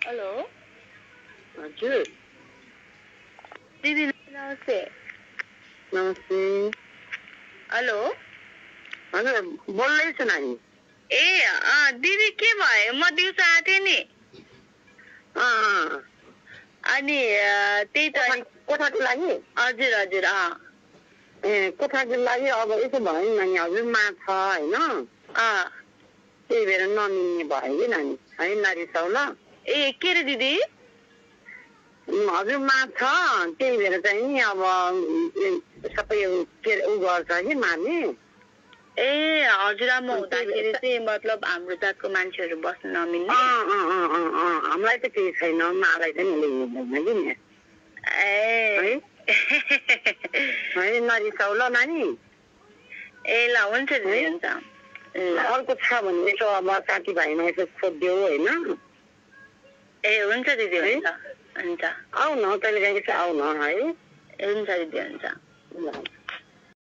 hello हजुर दिदी नमस्ते नमस्ते हेलो हजुर बोल्दैछु नानी ए दिदी के भयो म दिउँसो आएको थिएँ नि अनि त्यही त कोठाको लागि हजुर हजुर ए कोठाको लागि अब यसो भयो नि नानी हजुरमा छ होइन त्यही भएर नमिल्ने भयो कि नानी है नरिसाउ ल ए के रे दिदी हजुरमा छ त्यही भएर चाहिँ नि अब सबै उ गर्छ कि मार्ने ए हजुरआमा हुँदाखेरि चाहिँ मतलब हाम्रो जातको मान्छेहरू बस्न नमिल्ने हामीलाई त केही छैन मालाई चाहिँ हुँदैन कि नि है नरिसाउ ल नानी ए ल हुन्छ दिदी हुन्छ अर्को छ भने यसो अब साथीभाइमा यसो सोधिदेऊ होइन ए हुन्छ दिदी हुन्छ हुन्छ आऊ न कहिले काहीँ यसो आऊ न है हुन्छ दिदी हुन्छ ल